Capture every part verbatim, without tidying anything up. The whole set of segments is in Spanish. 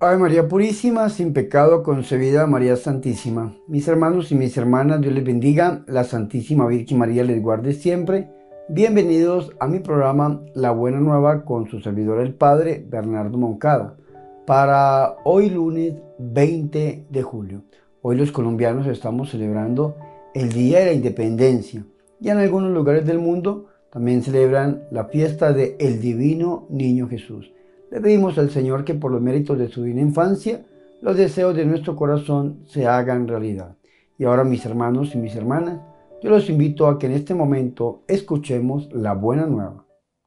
Ave María Purísima, sin pecado concebida, María Santísima. Mis hermanos y mis hermanas, Dios les bendiga, la Santísima Virgen María les guarde siempre. Bienvenidos a mi programa La Buena Nueva con su servidor el Padre Bernardo Moncada. Para hoy lunes veinte de julio. Hoy los colombianos estamos celebrando el Día de la Independencia y en algunos lugares del mundo también celebran la fiesta de el Divino Niño Jesús. Le pedimos al Señor que por los méritos de su divina infancia, los deseos de nuestro corazón se hagan realidad. Y ahora, mis hermanos y mis hermanas, yo los invito a que en este momento escuchemos la buena nueva.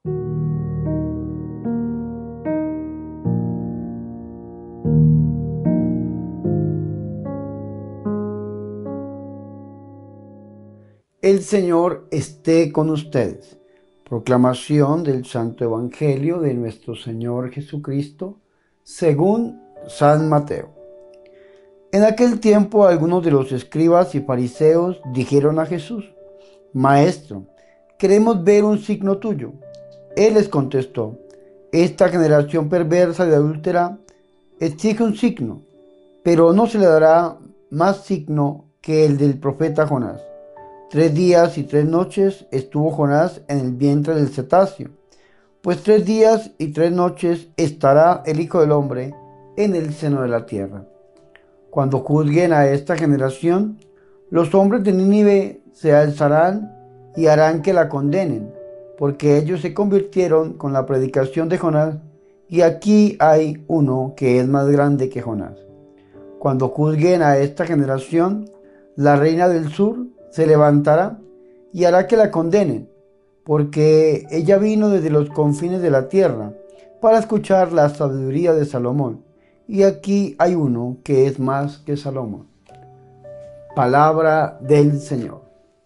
El Señor esté con ustedes. Proclamación del Santo Evangelio de nuestro Señor Jesucristo, según San Mateo. En aquel tiempo algunos de los escribas y fariseos dijeron a Jesús: Maestro, queremos ver un signo tuyo. Él les contestó: Esta generación perversa y adúltera exige un signo, pero no se le dará más signo que el del profeta Jonás. Tres días y tres noches estuvo Jonás en el vientre del cetáceo, pues tres días y tres noches estará el Hijo del Hombre en el seno de la tierra. Cuando juzguen a esta generación, los hombres de Nínive se alzarán y harán que la condenen, porque ellos se convirtieron con la predicación de Jonás, y aquí hay uno que es más grande que Jonás. Cuando juzguen a esta generación, la reina del sur se levantará y hará que la condenen, porque ella vino desde los confines de la tierra para escuchar la sabiduría de Salomón, y aquí hay uno que es más que Salomón. Palabra del Señor.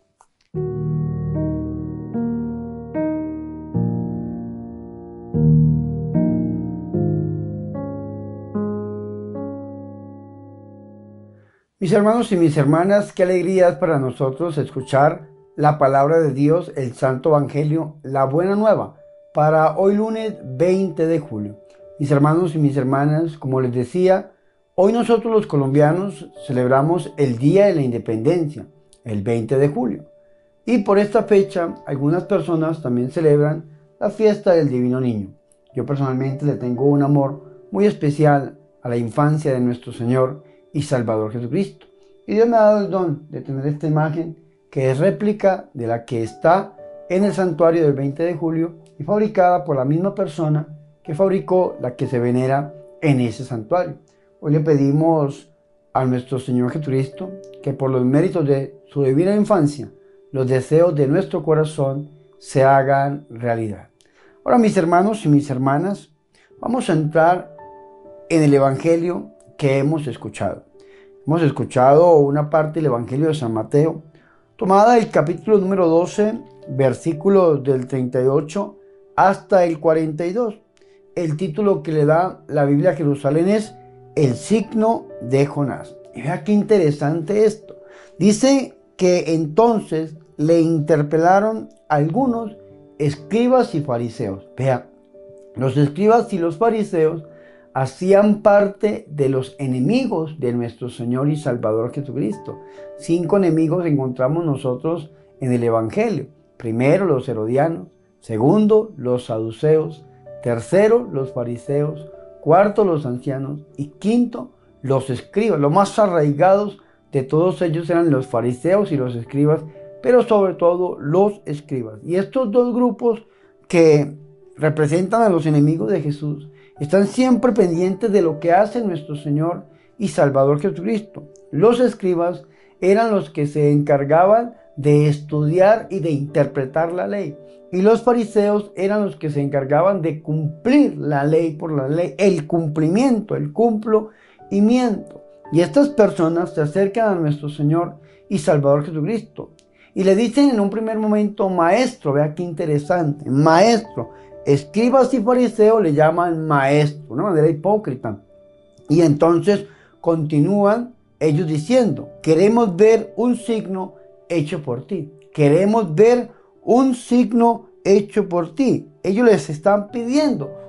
Mis hermanos y mis hermanas, qué alegría es para nosotros escuchar la palabra de Dios, el Santo Evangelio, la Buena Nueva, para hoy lunes veinte de julio. Mis hermanos y mis hermanas, como les decía, hoy nosotros los colombianos celebramos el Día de la Independencia, el veinte de julio. Y por esta fecha, algunas personas también celebran la fiesta del Divino Niño. Yo personalmente le tengo un amor muy especial a la infancia de nuestro Señor y Salvador Jesucristo. Y Dios me ha dado el don de tener esta imagen que es réplica de la que está en el santuario del veinte de julio y fabricada por la misma persona que fabricó la que se venera en ese santuario. Hoy le pedimos a nuestro Señor Jesucristo que por los méritos de su divina infancia, los deseos de nuestro corazón se hagan realidad. Ahora, mis hermanos y mis hermanas, vamos a entrar en el Evangelio que hemos escuchado. Hemos escuchado una parte del Evangelio de San Mateo, tomada del capítulo número doce, versículos del treinta y ocho hasta el cuarenta y dos. El título que le da la Biblia a Jerusalén es El signo de Jonás. Y vea qué interesante esto. Dice que entonces le interpelaron algunos escribas y fariseos. Vea, los escribas y los fariseos hacían parte de los enemigos de nuestro Señor y Salvador Jesucristo. Cinco enemigos encontramos nosotros en el Evangelio. Primero, los herodianos. Segundo, los saduceos. Tercero, los fariseos. Cuarto, los ancianos. Y quinto, los escribas. Los más arraigados de todos ellos eran los fariseos y los escribas, pero sobre todo los escribas. Y estos dos grupos que representan a los enemigos de Jesús están siempre pendientes de lo que hace nuestro Señor y Salvador Jesucristo. Los escribas eran los que se encargaban de estudiar y de interpretar la ley. Y los fariseos eran los que se encargaban de cumplir la ley por la ley, el cumplimiento, el cumplimiento. Y estas personas se acercan a nuestro Señor y Salvador Jesucristo y le dicen en un primer momento: Maestro. Vea qué interesante, Maestro. Escribas y fariseos le llaman maestro, una manera hipócrita. Y entonces continúan ellos diciendo: queremos ver un signo hecho por ti. Queremos ver un signo hecho por ti. Ellos les están pidiendo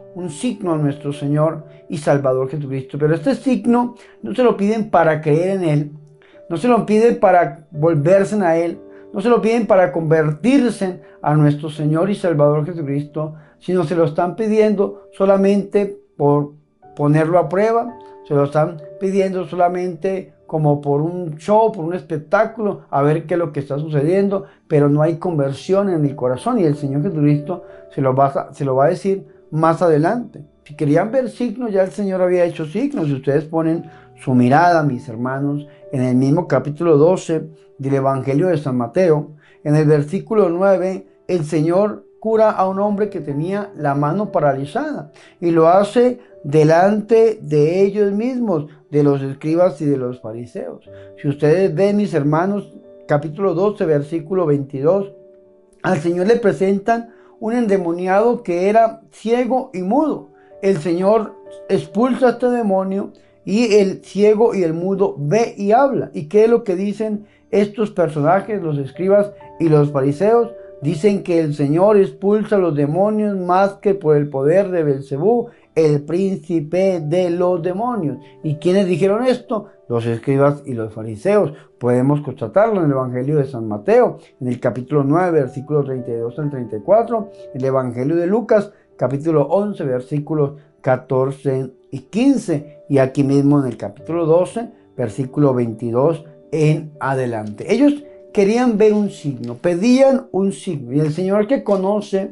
un signo a nuestro Señor y Salvador Jesucristo. Pero este signo no se lo piden para creer en Él, no se lo piden para volverse a Él, no se lo piden para convertirse a nuestro Señor y Salvador Jesucristo, sino se lo están pidiendo solamente por ponerlo a prueba, se lo están pidiendo solamente como por un show, por un espectáculo, a ver qué es lo que está sucediendo, pero no hay conversión en el corazón, y el Señor Jesucristo se lo va a, se lo va a decir más adelante. Si querían ver signos, ya el Señor había hecho signos. Si ustedes ponen su mirada, mis hermanos, en el mismo capítulo doce del Evangelio de San Mateo, en el versículo nueve, el Señor cura a un hombre que tenía la mano paralizada y lo hace delante de ellos mismos, de los escribas y de los fariseos. Si ustedes ven, mis hermanos, capítulo doce, versículo veintidós, al Señor le presentan un endemoniado que era ciego y mudo. El Señor expulsa a este demonio y el ciego y el mudo ve y habla. ¿Y qué es lo que dicen estos personajes, los escribas y los fariseos? Dicen que el Señor expulsa a los demonios más que por el poder de Belcebú, el príncipe de los demonios. ¿Y quiénes dijeron esto? Los escribas y los fariseos. Podemos constatarlo en el Evangelio de San Mateo, en el capítulo nueve, versículos treinta y dos al treinta y cuatro, el Evangelio de Lucas, capítulo once, versículos catorce y quince, y aquí mismo en el capítulo doce, versículo veintidós en adelante. Ellos querían ver un signo, pedían un signo, y el Señor, que conoce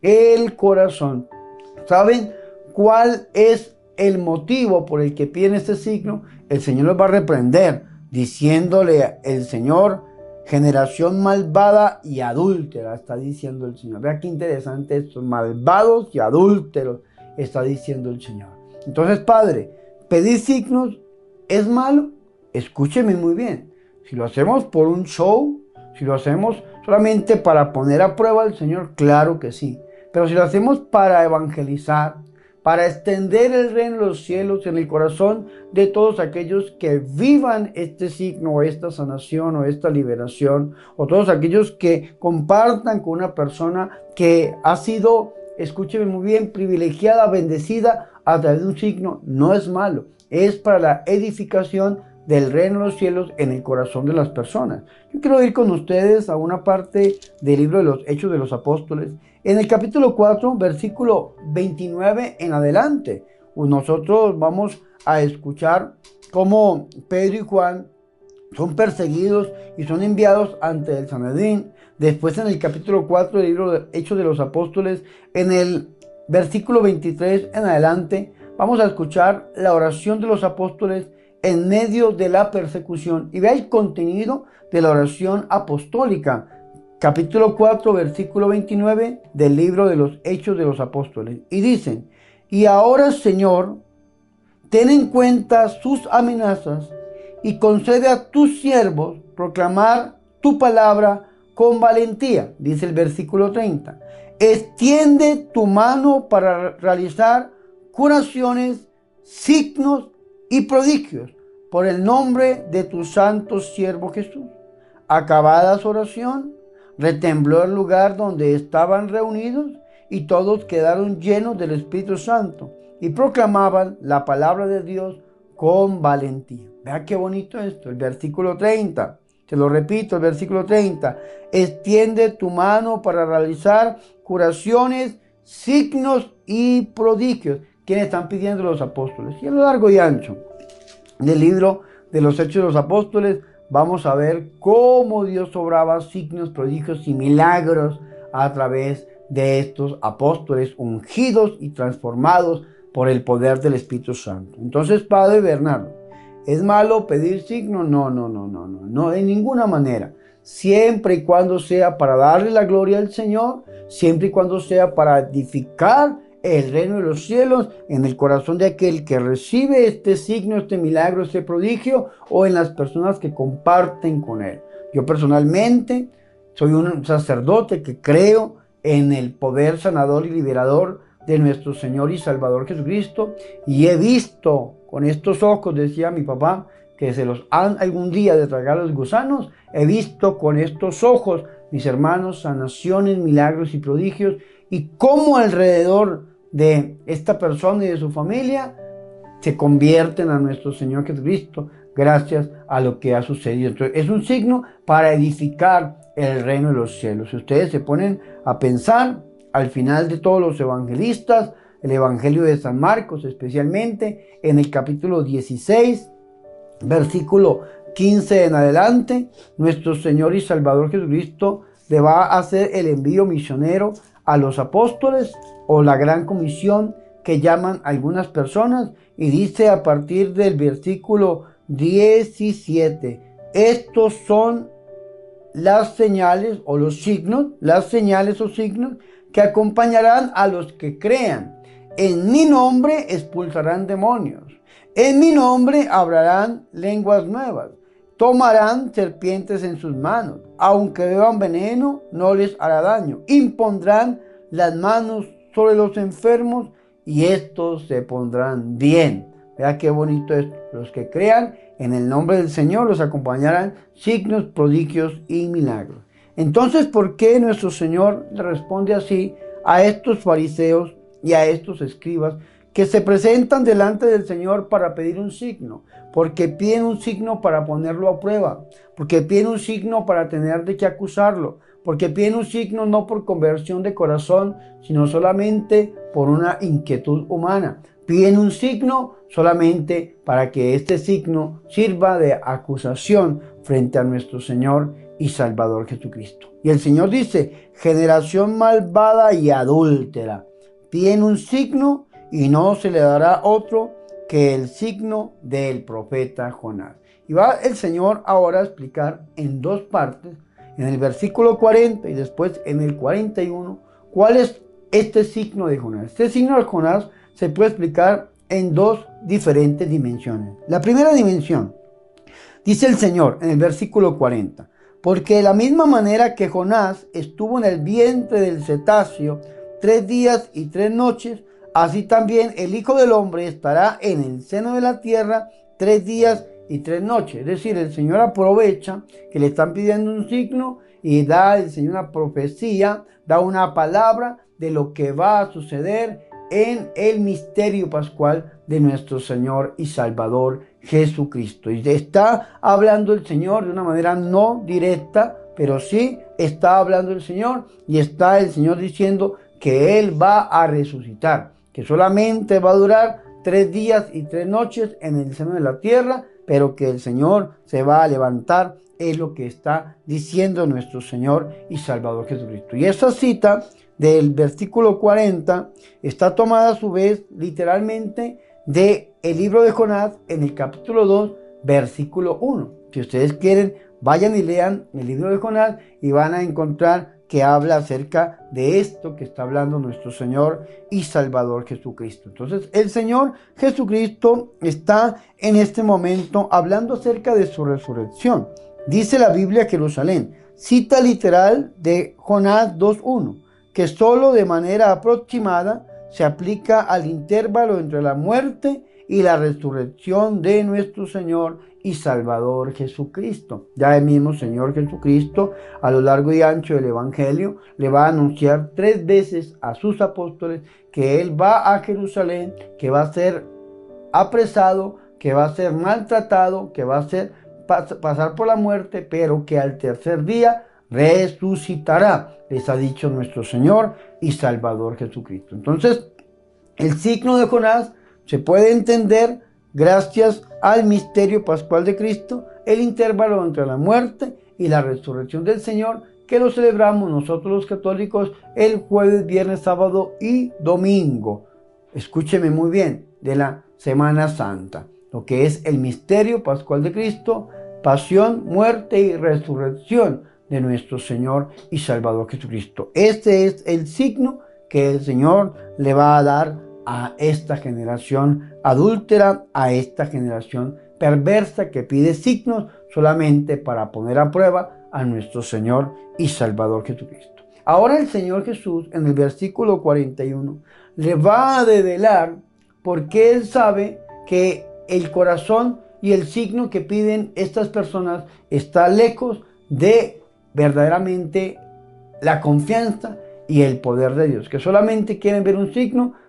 el corazón, ¿saben cuál es el motivo por el que piden este signo? El Señor los va a reprender, diciéndole el Señor: generación malvada y adúltera, está diciendo el Señor. Vea qué interesante esto: malvados y adúlteros, está diciendo el Señor. Entonces, Padre, pedir signos es malo. Escúcheme muy bien. Si lo hacemos por un show, si lo hacemos solamente para poner a prueba al Señor, claro que sí. Pero si lo hacemos para evangelizar, para extender el reino de los cielos en el corazón de todos aquellos que vivan este signo, o esta sanación, o esta liberación, o todos aquellos que compartan con una persona que ha sido, escúcheme muy bien, privilegiada, bendecida a través de un signo, no es malo. Es para la edificación del reino de los cielos en el corazón de las personas. Yo quiero ir con ustedes a una parte del libro de los Hechos de los Apóstoles, en el capítulo cuatro, versículo veintinueve en adelante. Nosotros vamos a escuchar cómo Pedro y Juan son perseguidos y son enviados ante el Sanedrín. Después, en el capítulo cuatro del libro de Hechos de los Apóstoles, en el versículo veintitrés en adelante, vamos a escuchar la oración de los apóstoles en medio de la persecución. Y vea el contenido de la oración apostólica. Capítulo cuatro, versículo veintinueve del libro de los Hechos de los Apóstoles. Y dicen: y ahora, Señor, ten en cuenta sus amenazas y concede a tus siervos proclamar tu palabra con valentía. Dice el versículo treinta. Extiende tu mano para realizar curaciones, signos y prodigios por el nombre de tu santo siervo Jesús. Acabada su oración, retembló el lugar donde estaban reunidos, y todos quedaron llenos del Espíritu Santo y proclamaban la palabra de Dios con valentía. Vea qué bonito esto, el versículo treinta. Te lo repito, el versículo treinta. Extiende tu mano para realizar curaciones, signos y prodigios. ¿Quiénes están pidiendo los apóstoles? Y a lo largo y ancho del libro de los Hechos de los Apóstoles, vamos a ver cómo Dios obraba signos, prodigios y milagros a través de estos apóstoles ungidos y transformados por el poder del Espíritu Santo. Entonces, Padre Bernardo, ¿es malo pedir signos? No, no, no, no, no, no, de ninguna manera. Siempre y cuando sea para darle la gloria al Señor, siempre y cuando sea para edificar el reino de los cielos en el corazón de aquel que recibe este signo, este milagro, este prodigio, o en las personas que comparten con él. Yo personalmente soy un sacerdote que creo en el poder sanador y liberador de nuestro Señor y Salvador Jesucristo, y he visto con estos ojos, decía mi papá, que se los han algún día de tragar los gusanos. He visto con estos ojos, mis hermanos, sanaciones, milagros y prodigios, y cómo alrededor de esta persona y de su familia se convierten a nuestro Señor Jesucristo gracias a lo que ha sucedido. Entonces, es un signo para edificar el reino de los cielos. Si ustedes se ponen a pensar, al final de todos los evangelistas, el Evangelio de San Marcos, especialmente en el capítulo dieciséis, versículo quince en adelante, nuestro Señor y Salvador Jesucristo le va a hacer el envío misionero a los apóstoles o la gran comisión que llaman algunas personas, y dice a partir del versículo diecisiete, estos son las señales o los signos, las señales o signos que acompañarán a los que crean. En mi nombre expulsarán demonios, en mi nombre hablarán lenguas nuevas, tomarán serpientes en sus manos, aunque beban veneno no les hará daño, impondrán las manos sobre los enfermos y estos se pondrán bien. Vea qué bonito es. Los que crean en el nombre del Señor los acompañarán signos, prodigios y milagros. Entonces, ¿por qué nuestro Señor le responde así a estos fariseos y a estos escribas que se presentan delante del Señor para pedir un signo? Porque piden un signo para ponerlo a prueba, porque piden un signo para tener de qué acusarlo, porque piden un signo no por conversión de corazón, sino solamente por una inquietud humana. Piden un signo solamente para que este signo sirva de acusación frente a nuestro Señor y Salvador Jesucristo. Y el Señor dice, generación malvada y adúltera, piden un signo y no se le dará otro que el signo del profeta Jonás. Y va el Señor ahora a explicar en dos partes, en el versículo cuarenta y después en el cuarenta y uno, cuál es este signo de Jonás. Este signo de Jonás se puede explicar en dos diferentes dimensiones. La primera dimensión, dice el Señor en el versículo cuarenta, porque de la misma manera que Jonás estuvo en el vientre del cetáceo tres días y tres noches, así también el Hijo del Hombre estará en el seno de la tierra tres días y tres noches. Es decir, el Señor aprovecha que le están pidiendo un signo y da el Señor una profecía, da una palabra de lo que va a suceder en el misterio pascual de nuestro Señor y Salvador Jesucristo. Y está hablando el Señor de una manera no directa, pero sí está hablando el Señor y está el Señor diciendo que Él va a resucitar, que solamente va a durar tres días y tres noches en el seno de la tierra, pero que el Señor se va a levantar, es lo que está diciendo nuestro Señor y Salvador Jesucristo. Y esa cita del versículo cuarenta está tomada a su vez literalmente del libro de Jonás en el capítulo dos, versículo uno. Si ustedes quieren, vayan y lean el libro de Jonás y van a encontrar que habla acerca de esto que está hablando nuestro Señor y Salvador Jesucristo. Entonces, el Señor Jesucristo está en este momento hablando acerca de su resurrección. Dice la Biblia Jerusalén, cita literal de Jonás dos uno, que solo de manera aproximada se aplica al intervalo entre la muerte y la resurrección de nuestro Señor y Salvador Jesucristo. Ya el mismo Señor Jesucristo, a lo largo y ancho del Evangelio, le va a anunciar tres veces a sus apóstoles que Él va a Jerusalén, que va a ser apresado, que va a ser maltratado, que va a ser, pas, pasar por la muerte, pero que al tercer día resucitará, les ha dicho nuestro Señor y Salvador Jesucristo. Entonces, el signo de Jonás se puede entender gracias al misterio pascual de Cristo, el intervalo entre la muerte y la resurrección del Señor, que lo celebramos nosotros los católicos el jueves, viernes, sábado y domingo. Escúcheme muy bien, de la Semana Santa, lo que es el misterio pascual de Cristo, pasión, muerte y resurrección de nuestro Señor y Salvador Jesucristo. Este es el signo que el Señor le va a dar a esta generación adúltera, a esta generación perversa que pide signos solamente para poner a prueba a nuestro Señor y Salvador Jesucristo. Ahora el Señor Jesús en el versículo cuarenta y uno le va a develar porque Él sabe que el corazón y el signo que piden estas personas está lejos de verdaderamente la confianza y el poder de Dios, que solamente quieren ver un signo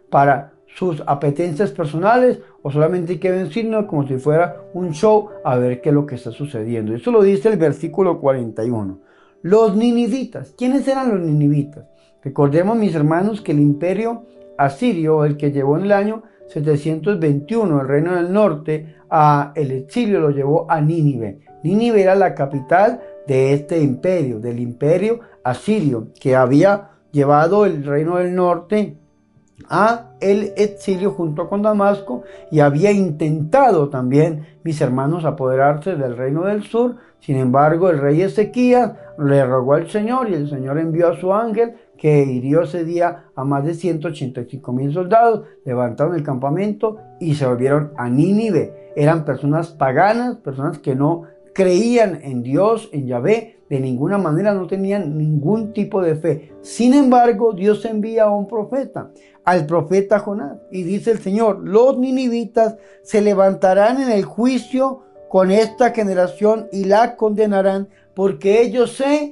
para sus apetencias personales o solamente quieren signos como si fuera un show a ver qué es lo que está sucediendo. Eso lo dice el versículo cuarenta y uno. Los ninivitas. ¿Quiénes eran los ninivitas? Recordemos, mis hermanos, que el imperio asirio, el que llevó en el año setecientos veintiuno el reino del norte a el exilio, lo llevó a Nínive. Nínive era la capital de este imperio, del imperio asirio, que había llevado el reino del norte a el exilio junto con Damasco y había intentado también, mis hermanos, apoderarse del reino del sur. Sin embargo, el rey Ezequías le rogó al Señor y el Señor envió a su ángel que hirió ese día a más de ciento ochenta y cinco mil soldados, levantaron el campamento y se volvieron a Nínive. Eran personas paganas, personas que no creían en Dios, en Yahvé, de ninguna manera, no tenían ningún tipo de fe. Sin embargo, Dios envía a un profeta, al profeta Jonás, y dice el Señor: los ninivitas se levantarán en el juicio con esta generación y la condenarán, porque ellos se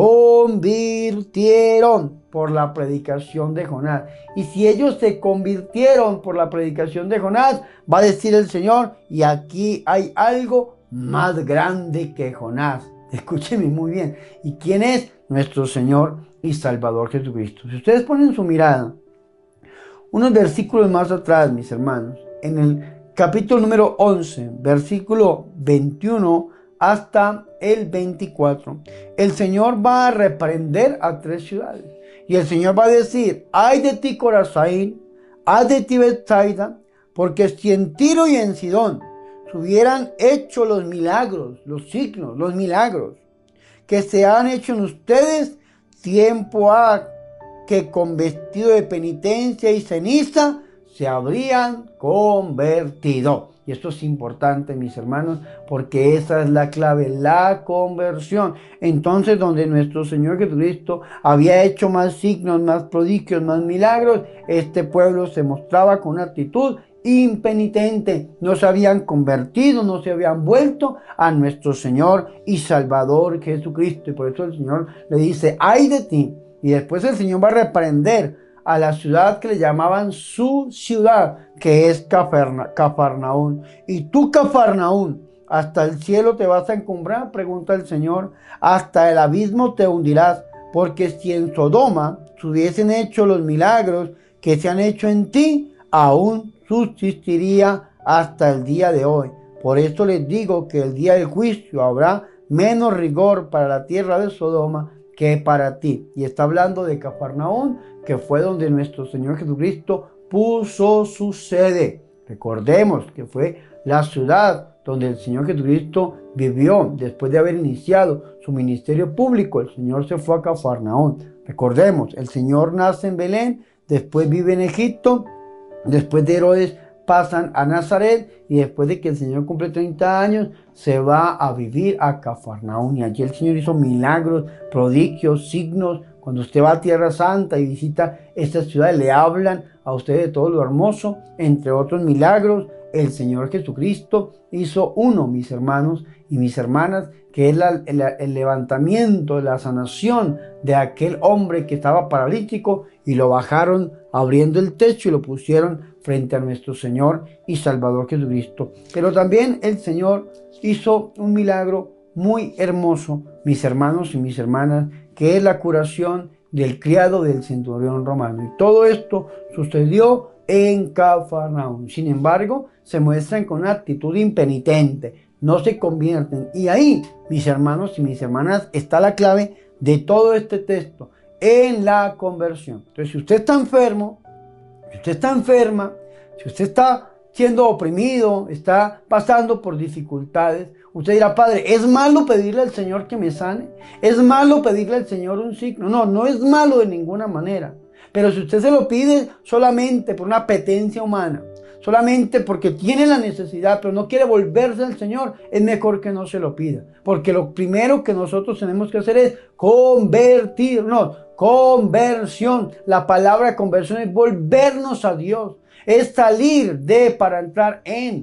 convirtieron por la predicación de Jonás. Y si ellos se convirtieron por la predicación de Jonás, va a decir el Señor, y aquí hay algo más grande que Jonás. Escúcheme muy bien. ¿Y quién es? Nuestro Señor y Salvador Jesucristo. Si ustedes ponen su mirada unos versículos más atrás, mis hermanos, en el capítulo número once, versículo veintiuno hasta el veinticuatro, el Señor va a reprender a tres ciudades. Y el Señor va a decir: ay de ti, Corazín, ay de ti, Betsaida, porque si en Tiro y en Sidón se hubieran hecho los milagros, los signos, los milagros que se han hecho en ustedes, tiempo ha que con vestido de penitencia y ceniza se habrían convertido. Y esto es importante, mis hermanos, porque esa es la clave, la conversión. Entonces, donde nuestro Señor Jesucristo había hecho más signos, más prodigios, más milagros, este pueblo se mostraba con una actitud impenitente. No se habían convertido, no se habían vuelto a nuestro Señor y Salvador Jesucristo. Y por eso el Señor le dice: ay de ti. Y después el Señor va a reprender a la ciudad que le llamaban su ciudad, que es Cafarna, Cafarnaún. Y tú, Cafarnaún, ¿hasta el cielo te vas a encumbrar?, pregunta el Señor. Hasta el abismo te hundirás, porque si en Sodoma se hubiesen hecho los milagros que se han hecho en ti, aún subsistiría hasta el día de hoy. Por esto les digo que el día del juicio habrá menos rigor para la tierra de Sodoma que para ti. Y está hablando de Cafarnaún, que fue donde nuestro Señor Jesucristo puso su sede. Recordemos que fue la ciudad donde el Señor Jesucristo vivió después de haber iniciado su ministerio público. El Señor se fue a Cafarnaún. Recordemos, el Señor nace en Belén, después vive en Egipto, después de Herodes pasan a Nazaret, y después de que el Señor cumple treinta años, se va a vivir a Cafarnaún. Y allí el Señor hizo milagros, prodigios, signos. Cuando usted va a Tierra Santa y visita esta ciudad, le hablan a usted de todo lo hermoso. Entre otros milagros, el Señor Jesucristo hizo uno, mis hermanos y mis hermanas, que es la, el, el levantamiento, la sanación de aquel hombre que estaba paralítico, y lo bajaron abriendo el techo y lo pusieron frente a nuestro Señor y Salvador Jesucristo. Pero también el Señor hizo un milagro muy hermoso, mis hermanos y mis hermanas, que es la curación del criado del centurión romano. Y todo esto sucedió en Cafarnaún. Sin embargo, se muestran con una actitud impenitente, no se convierten. Y ahí, mis hermanos y mis hermanas, está la clave de todo este texto, en la conversión. Entonces, si usted está enfermo, si usted está enferma, si usted está siendo oprimido, está pasando por dificultades, usted dirá: Padre, ¿es malo pedirle al Señor que me sane? ¿Es malo pedirle al Señor un signo? No, no es malo de ninguna manera. Pero si usted se lo pide solamente por una apetencia humana, solamente porque tiene la necesidad, pero no quiere volverse al Señor, es mejor que no se lo pida. Porque lo primero que nosotros tenemos que hacer es convertirnos. Conversión. La palabra conversión es volvernos a Dios. Es salir de para entrar en.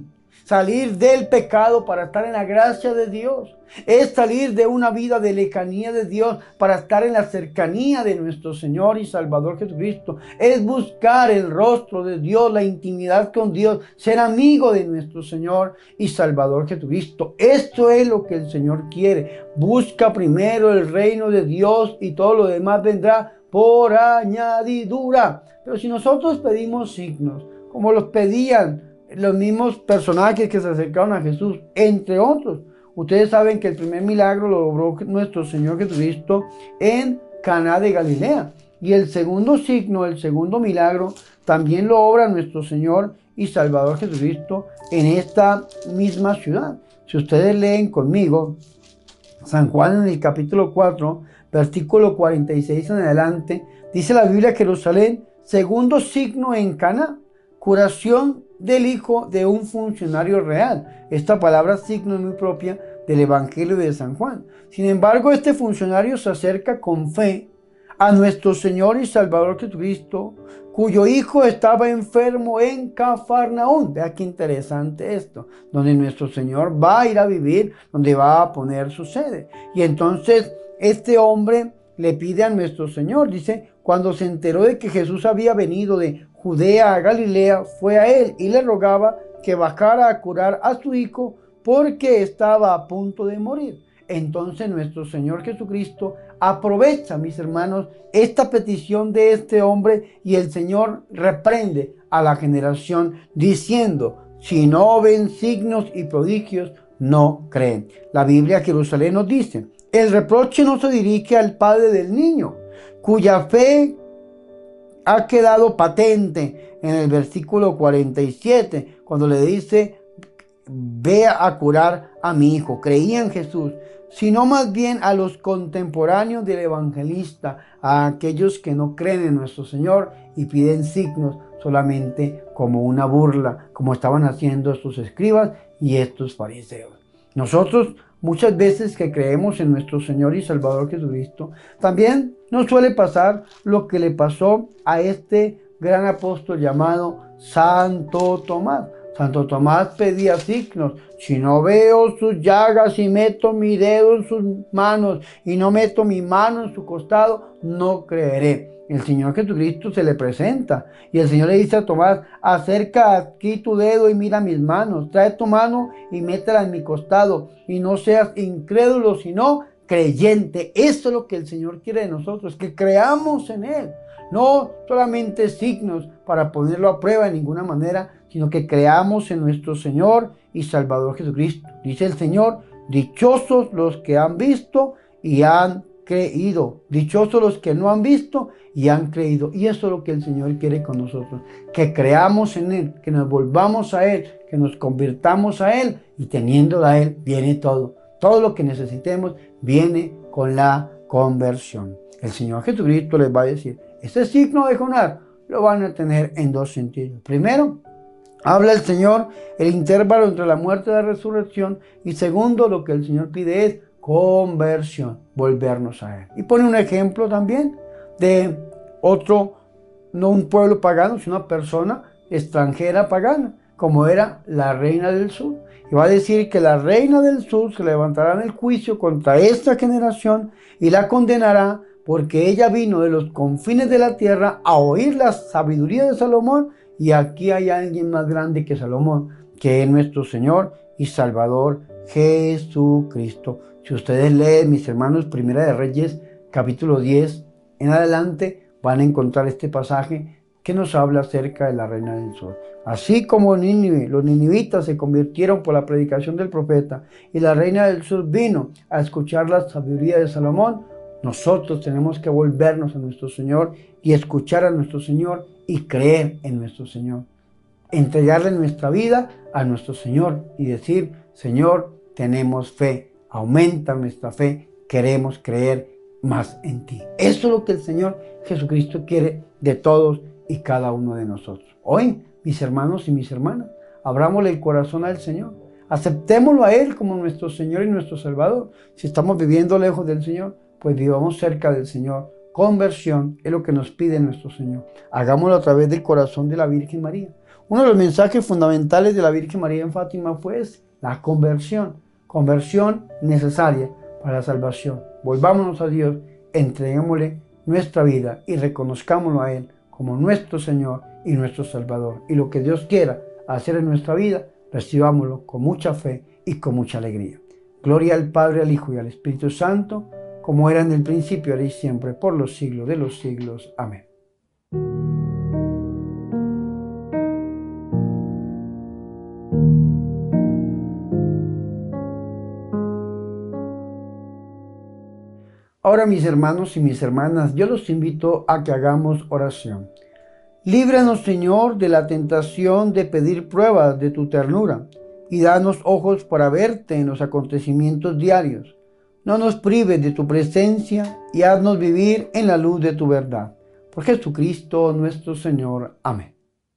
salir del pecado para estar en la gracia de Dios. Es salir de una vida de lejanía de Dios para estar en la cercanía de nuestro Señor y Salvador Jesucristo. Es buscar el rostro de Dios, la intimidad con Dios, ser amigo de nuestro Señor y Salvador Jesucristo. Esto es lo que el Señor quiere. Busca primero el reino de Dios y todo lo demás vendrá por añadidura. Pero si nosotros pedimos signos, como los pedían los mismos personajes que se acercaron a Jesús, entre otros, ustedes saben que el primer milagro lo logró nuestro Señor Jesucristo en Caná de Galilea. Y el segundo signo, el segundo milagro, también lo obra nuestro Señor y Salvador Jesucristo en esta misma ciudad. Si ustedes leen conmigo, San Juan en el capítulo cuatro, versículo cuarenta y seis en adelante, dice la Biblia: Jerusalén, segundo signo en Caná, curación del hijo de un funcionario real. Esta palabra signo es muy propia del Evangelio de San Juan. Sin embargo, este funcionario se acerca con fe a nuestro Señor y Salvador Jesucristo, cuyo hijo estaba enfermo en Cafarnaúm. Vea qué interesante esto, donde nuestro Señor va a ir a vivir, donde va a poner su sede. Y entonces este hombre le pide a nuestro Señor, dice, cuando se enteró de que Jesús había venido de Judea a Galilea, fue a él y le rogaba que bajara a curar a su hijo porque estaba a punto de morir. Entonces nuestro Señor Jesucristo aprovecha, mis hermanos, esta petición de este hombre, y el Señor reprende a la generación diciendo: si no ven signos y prodigios, no creen. La Biblia Jerusalén nos dice: el reproche no se dirige al padre del niño, cuya fe ha quedado patente en el versículo cuarenta y siete, cuando le dice: ve a curar a mi hijo. Creía en Jesús, sino más bien a los contemporáneos del evangelista, a aquellos que no creen en nuestro Señor y piden signos solamente como una burla, como estaban haciendo estos escribas y estos fariseos. Nosotros, muchas veces que creemos en nuestro Señor y Salvador Jesucristo, también nos suele pasar lo que le pasó a este gran apóstol llamado Santo Tomás. Santo Tomás pedía signos. Si no veo sus llagas y meto mi dedo en sus manos y no meto mi mano en su costado, no creeré. El Señor Jesucristo se le presenta y el Señor le dice a Tomás: acerca aquí tu dedo y mira mis manos, trae tu mano y métela en mi costado, y no seas incrédulo sino creyente. Eso es lo que el Señor quiere de nosotros, que creamos en Él. No solamente signos para ponerlo a prueba de ninguna manera, sino que creamos en nuestro Señor y Salvador Jesucristo. Dice el Señor: dichosos los que han visto y han creído. Dichosos los que no han visto y han creído. Y eso es lo que el Señor quiere con nosotros, que creamos en Él, que nos volvamos a Él, que nos convirtamos a Él, y teniéndolo a Él viene todo. Todo lo que necesitemos viene con la conversión. El Señor Jesucristo les va a decir: este signo de Jonás lo van a tener en dos sentidos. Primero, habla el Señor el intervalo entre la muerte y la resurrección. Y segundo, lo que el Señor pide es conversión, volvernos a Él. Y pone un ejemplo también de otro, no un pueblo pagano, sino una persona extranjera pagana, como era la reina del sur. Y va a decir que la reina del sur se levantará en el juicio contra esta generación y la condenará, porque ella vino de los confines de la tierra a oír la sabiduría de Salomón, y aquí hay alguien más grande que Salomón, que es nuestro Señor y Salvador Jesucristo. Si ustedes leen, mis hermanos, Primera de Reyes, capítulo diez, en adelante, van a encontrar este pasaje que nos habla acerca de la reina del sur. Así como Nínive, los ninivitas se convirtieron por la predicación del profeta, y la reina del sur vino a escuchar la sabiduría de Salomón, nosotros tenemos que volvernos a nuestro Señor y escuchar a nuestro Señor y creer en nuestro Señor. Entregarle nuestra vida a nuestro Señor y decir: Señor, tenemos fe, aumenta nuestra fe, queremos creer más en ti. Eso es lo que el Señor Jesucristo quiere de todos y cada uno de nosotros. Hoy, mis hermanos y mis hermanas, abrámosle el corazón al Señor. Aceptémoslo a Él como nuestro Señor y nuestro Salvador. Si estamos viviendo lejos del Señor, pues vivamos cerca del Señor. Conversión es lo que nos pide nuestro Señor. Hagámoslo a través del corazón de la Virgen María. Uno de los mensajes fundamentales de la Virgen María en Fátima fue la conversión, conversión necesaria para la salvación. Volvámonos a Dios, entreguémosle nuestra vida y reconozcámoslo a Él como nuestro Señor y nuestro Salvador. Y lo que Dios quiera hacer en nuestra vida, recibámoslo con mucha fe y con mucha alegría. Gloria al Padre, al Hijo y al Espíritu Santo, como era en el principio, ahora y siempre, por los siglos de los siglos. Amén. Ahora, mis hermanos y mis hermanas, yo los invito a que hagamos oración. Líbranos, Señor, de la tentación de pedir pruebas de tu ternura y danos ojos para verte en los acontecimientos diarios. No nos prives de tu presencia y haznos vivir en la luz de tu verdad. Por Jesucristo nuestro Señor. Amén.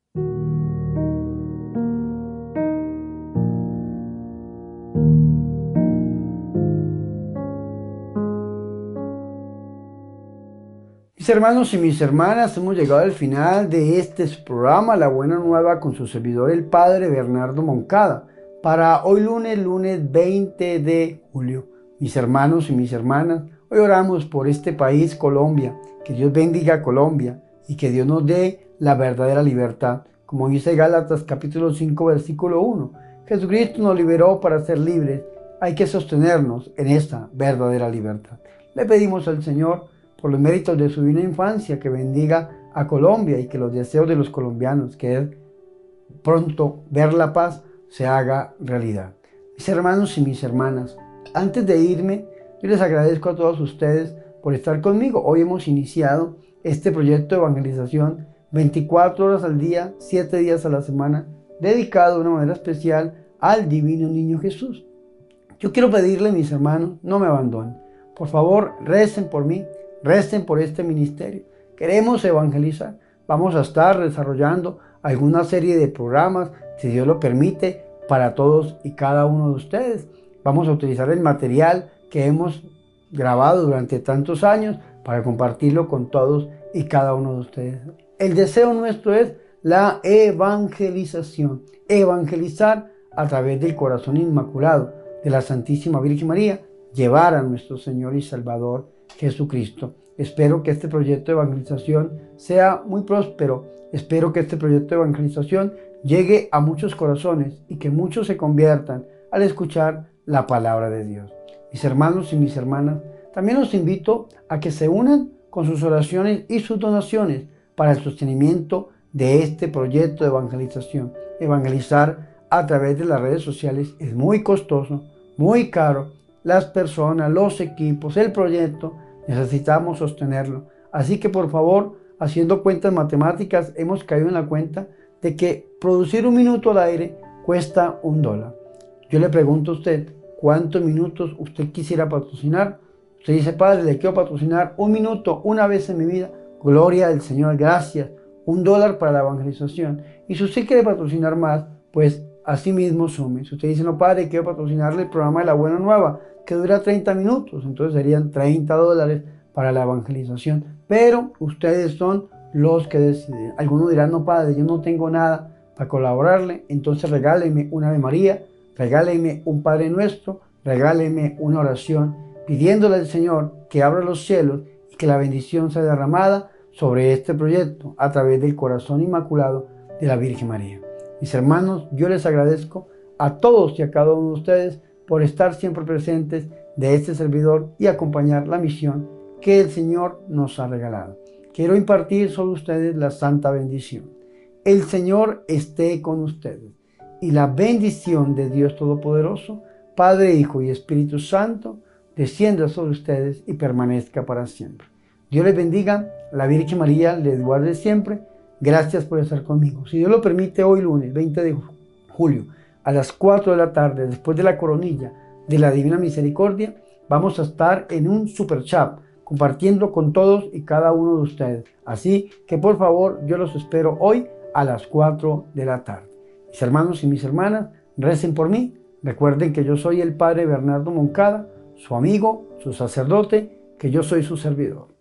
Mis hermanos y mis hermanas, hemos llegado al final de este programa, La Buena Nueva, con su servidor el Padre Bernardo Moncada, para hoy lunes, lunes veinte de julio. Mis hermanos y mis hermanas, hoy oramos por este país, Colombia, que Dios bendiga a Colombia y que Dios nos dé la verdadera libertad. Como dice Gálatas capítulo cinco, versículo uno, Jesucristo nos liberó para ser libres, hay que sostenernos en esta verdadera libertad. Le pedimos al Señor, por los méritos de su divina infancia, que bendiga a Colombia y que los deseos de los colombianos, que es pronto ver la paz, se haga realidad. Mis hermanos y mis hermanas, antes de irme, yo les agradezco a todos ustedes por estar conmigo. Hoy hemos iniciado este proyecto de evangelización veinticuatro horas al día, siete días a la semana, dedicado de una manera especial al Divino Niño Jesús. Yo quiero pedirle, mis hermanos, no me abandonen. Por favor, recen por mí. Recen por este ministerio. Queremos evangelizar. Vamos a estar desarrollando alguna serie de programas, si Dios lo permite, para todos y cada uno de ustedes. Vamos a utilizar el material que hemos grabado durante tantos años para compartirlo con todos y cada uno de ustedes. El deseo nuestro es la evangelización. Evangelizar a través del corazón inmaculado de la Santísima Virgen María, llevar a nuestro Señor y Salvador Jesucristo. Espero que este proyecto de evangelización sea muy próspero. Espero que este proyecto de evangelización llegue a muchos corazones y que muchos se conviertan al escuchar la palabra de Dios. Mis hermanos y mis hermanas, también los invito a que se unan con sus oraciones y sus donaciones para el sostenimiento de este proyecto de evangelización. Evangelizar a través de las redes sociales es muy costoso, muy caro. Las personas, los equipos, el proyecto, necesitamos sostenerlo. Así que por favor, haciendo cuentas matemáticas, hemos caído en la cuenta de que producir un minuto al aire cuesta un dólar. Yo le pregunto a usted, ¿cuántos minutos usted quisiera patrocinar? Usted dice, Padre, le quiero patrocinar un minuto una vez en mi vida. Gloria al Señor, gracias. Un dólar para la evangelización. Y si usted quiere patrocinar más, pues así mismo sume. Si usted dice, no, Padre, quiero patrocinarle el programa de La Buena Nueva, que dura treinta minutos, entonces serían treinta dólares para la evangelización. Pero ustedes son los que deciden. Algunos dirán, no, Padre, yo no tengo nada para colaborarle, entonces regálenme una Ave María, regálenme un Padre Nuestro, regálenme una oración, pidiéndole al Señor que abra los cielos y que la bendición sea derramada sobre este proyecto a través del corazón inmaculado de la Virgen María. Mis hermanos, yo les agradezco a todos y a cada uno de ustedes por estar siempre presentes de este servidor y acompañar la misión que el Señor nos ha regalado. Quiero impartir sobre ustedes la santa bendición. El Señor esté con ustedes y la bendición de Dios Todopoderoso, Padre, Hijo y Espíritu Santo, descienda sobre ustedes y permanezca para siempre. Dios les bendiga, la Virgen María les guarde siempre. Gracias por estar conmigo. Si Dios lo permite, hoy lunes veinte de julio, a las cuatro de la tarde, después de la coronilla de la Divina Misericordia, vamos a estar en un super chat, compartiendo con todos y cada uno de ustedes. Así que por favor, yo los espero hoy a las cuatro de la tarde. Mis hermanos y mis hermanas, recen por mí. Recuerden que yo soy el Padre Bernardo Moncada, su amigo, su sacerdote, que yo soy su servidor.